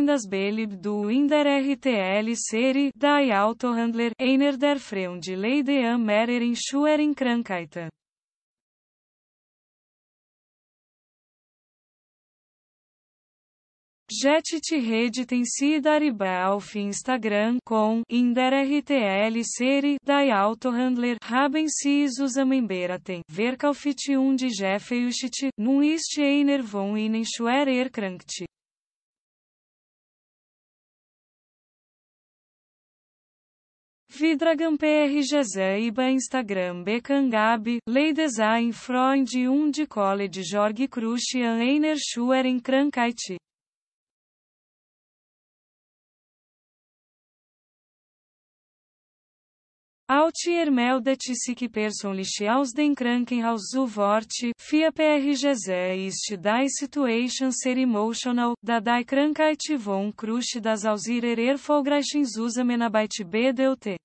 das Belib du in der RTL Serie, die Autohandler, einer der Freunde Leide am mehreren schweren Krankheiten. Jet rede tem sido arriba auf Instagram com in der RTL Serie die Autohandler haben sie zusammenberaten verkauft und gefälscht nun ist einer von ihnen schwer erkrankt. Vidragam PRGZ iba Instagram Bekangab, Leidesign Freund und College Jorge Christian einer schweren Krankheit. Altier meldet sich persönlich aus den Krankenhaus zu Wort, via PRGZ ist die Situation sehr emotional, da die Krankheit von Crush das aus ihrer erfolgreichen Zusammenarbeit bedeutet.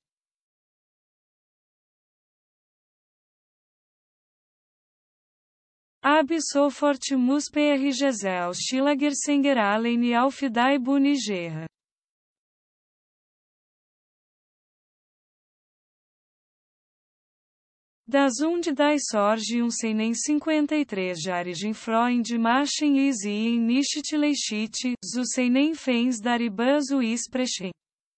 Ab sofort muss PRGZ ausschlager Sänger allein auf die Bühne gehen. Das und die Sorge sem nem 53 Jahrigen Freund machen sie nicht leicht, so sem nem fens darüber zu sprechen.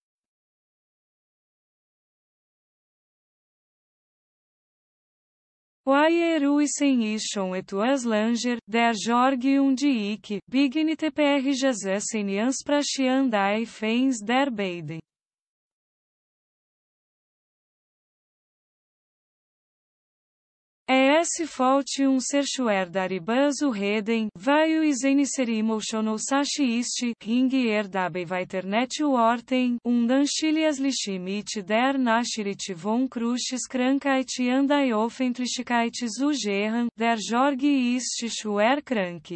Oieru sem ischon etuas langer, der Jorge und ich, bignite PRGZ sem ansprachen die fens der beiden. Es falte ser schwer darüber zu reden, weil es eine sehr emotional Sache ist, hing dabei weiter nicht zu orten, und anschließlich mit der Nachricht von Crushes Krankheit und die Öffentlichkeit zu gehen, der Jorge ist schwer krank.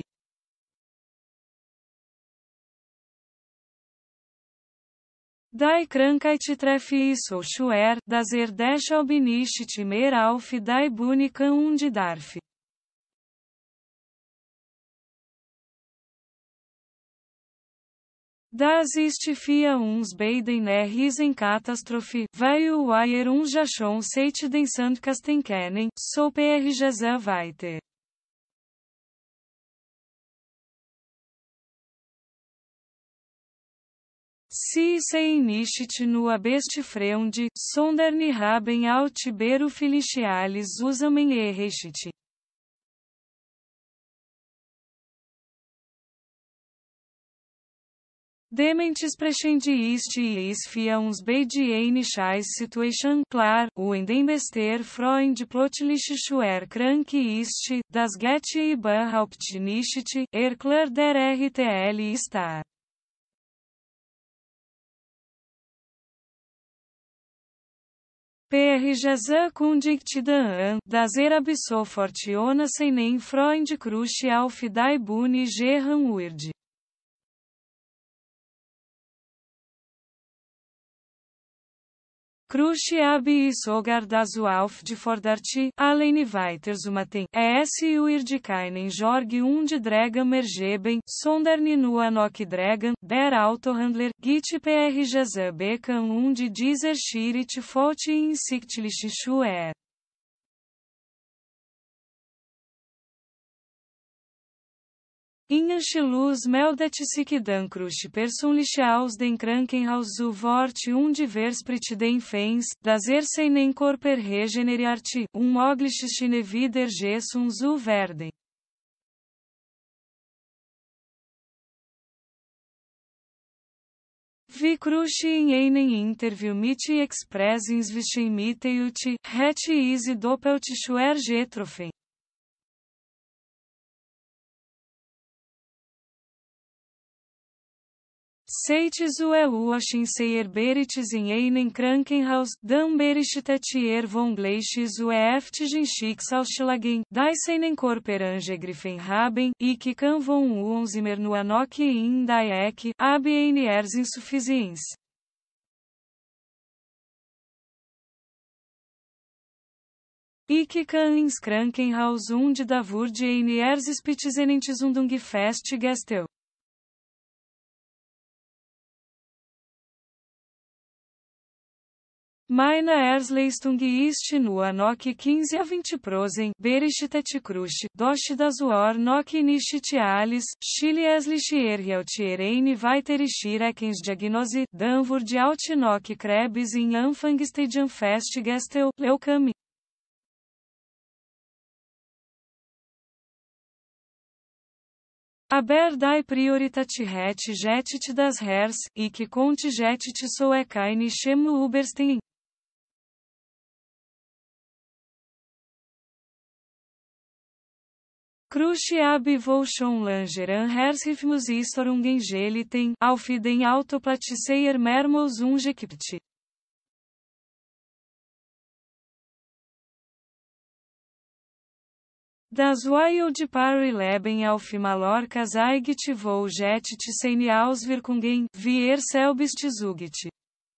Die Krankheit treffe so schwer, dass deshalb nicht mehr auf die Bühne kann und darf. Das ist für uns beiden Riesenkatastrophe, weil wir já schon seit den Sandkasten kennen, so PRGZ weiter. Sie sei nicht nur best Freund, sondern haben auch berufliches zusammen erreicht. Dementsprechend ist es für uns beide eine Scheiß-Situation, klar, und ein bester Freund plötzlich schwer krank ist, das geht überhaupt nicht, erklärt der RTL-Star. PRGZ kündigt an, dass ab sofort ohne seinen Freund Crush auf die Bühne gehen wird. Crush ab sogar das aufgefordert, allein weiterzumachen. Es wird keinen Jorge und Dragan mehr geben, sondern nur noch Dragan, der Autohandler, gibt PRGZ bekannt und dieser Schritt fällt insichtlich schwer. In Anschluss meldet sich dann Crush persönlich aus den Krankenhaus zu Wort und verspricht den Fans, dass seinen Körper regeneriert, möglichst wieder gesund zu werden. Wie Crush in einem Interview mit Express inzwischen mitteilt, hätte es doppelt schwer getroffen. Seit zu erwachen sehr berichts in einem Krankenhaus, dann berichtet von gleich zu heftigen Schicksalsschlägen, die seinen Körper angegriffen haben, ich kann von uns immer nur noch in die Ecke, aber Insuffizienz. Ich kann ins Krankenhaus und da wurde ein Spitzzenentzündung festgestellt. Meine Ersleistung ist nur noch 15 a 20%, berichtet Krusch, doch das War noch nicht alles, schließlich erhielt weitere Schreckens Diagnose, dann wurde auch noch Krebs in Anfangsstadium festgestellt, Leukämie. Aber die Priorität hat jettet das Herz, ich konnte jettet so keine Schemu überstehen. Cruci abvou schon langer an Herzhifmus istorungen geliten, auf den Autoplatzseier mehrmals umgekippt. Das Wild Parleben auf Mallorca zeigt wo jettet seine Auswirkungen, wie selbst zugibt.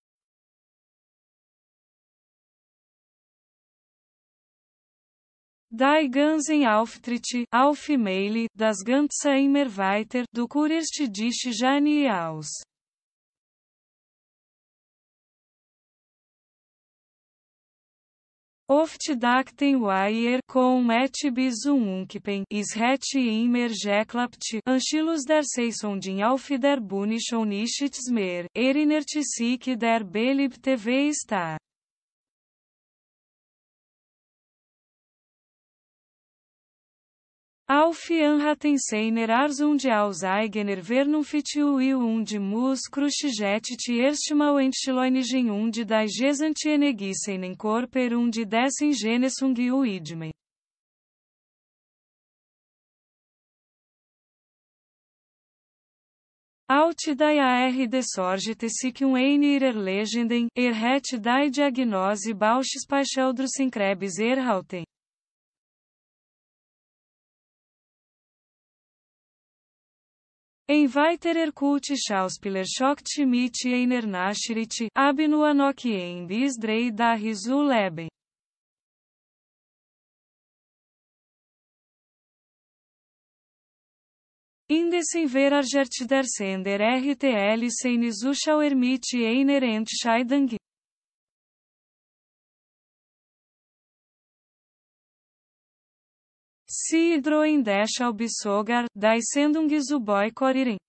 Die ganzen Auftritte, auf Mail, das Ganze immer weiter, du kurierst dich ja nie aus. Oft dachten wir, com et bis Unkipen, is het immer geklappt, anschluss der Saison auf der Bühne schon nichts mehr, erinnert sich der beliebte TV-Star. Auf hatten seiner Arzung aus eigener Vernunft und muss jettet erstmal entschleunigen und die gesamte Energie seinen Körper und dessen Genesung widmen. Out de sorgte sich ihrer Legenden, hat die Diagnose Bauches Pascheldrusen Krebs erhalten. Ein weiterer Kultschauspieler schockte mit einer Nachricht, ab nur noch ein bis 3 Jahre zu leben. Indessen verärgert der Sender RTL seine Zuschauer mit einer Entscheidung. Sie drohen deshalb sogar, die Sendung zu boykottieren.